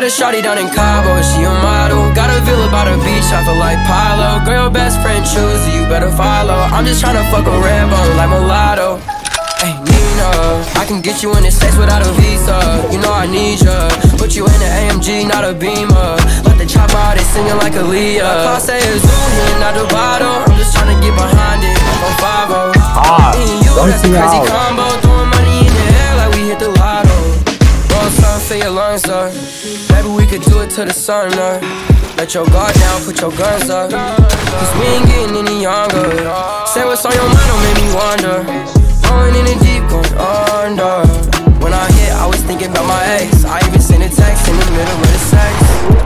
Met a shawty down in Cabo, she a model. Got a villa by the beach, I feel like Pilo. Girl, your best friend choose you better follow. I'm just tryna fuck a red bone like mulatto. Hey, Nina, I can get you in the States without a visa. You know I need ya. Put you in an AMG, not a Beamer. Let the chopper out, they singing like Aaliyah. Class A is Zoom, not the bottle. I'm just tryna get behind it, like on 5-0. Me and you, that's a crazy combo. Throwing money in the air like we hit the lotto. Roll some for your lungs up. Maybe we could do it to the sun up. Let your guard down, put your guns up. Cause we ain't getting any younger. Say what's on your mind, don't make me wonder. Going in the deep, going under. When I hit, I was thinking about my ex. I even sent a text in the middle of the sex.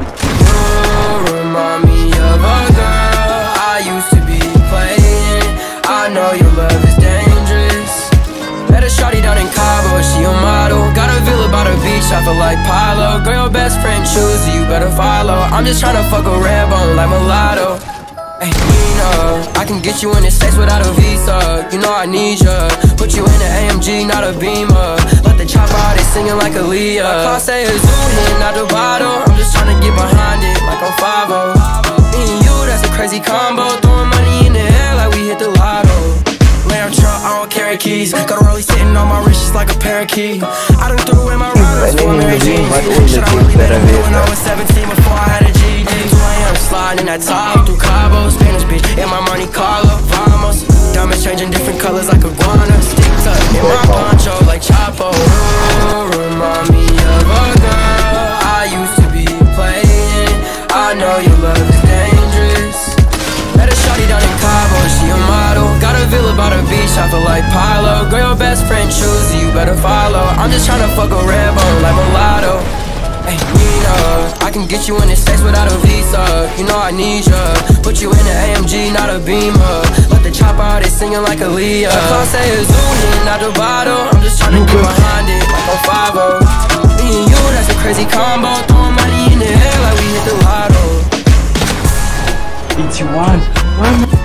You remind me of a girl I used to be playing. I know your love is dangerous. Met a shawty down in Cabo, she a model. Got a villa by the beach, I feel like Pilo. Girl, your best friend choose you better follow. I'm just tryna fuck a red bone like mulatto. Hey, Nina, I can get you in the States without a visa. You know I need ya. Put you in an AMG, not a Beamer. Let the chopper out, they singing like Aaliyah. Class A is Zoom, not the bottle. I'm just tryna get behind it, like on 5-0. Me and you, that's a crazy combo. Throwing money in the air like we hit the lotto. Lamb truck, I don't carry keys. Got a rollie sitting on my wrist just like a parakeet. I done threw in my riders for Mary Jean. Shit, I really let him do when I was 17 before I had a GD. 2 AM sliding in that top through Cabo, Spanish bitch in my Monte Carlo, vamos. Diamonds changing different colors like iguana. Stick tuck in my poncho like Chapo. You remind me of a girl I used to be playing. I know your love is dangerous. Met a shawty down in Cabo, she a model. Got a villa by the beach, I feel like Pilo. Girl, your best friend choose you better follow. I'm just tryna fuck a red bone like mulatto. Hey, Nina, I can get you in the States without a visa. You know I need ya. Put you in an AMG, not a Beamer. Let the chopper out, they singing like Aaliyah. Class A is Zoom, not the bottle. I'm just tryna get behind it like on 5-0. Me and you, that's a crazy combo. Throwing money in the air like we hit the lotto. It's one.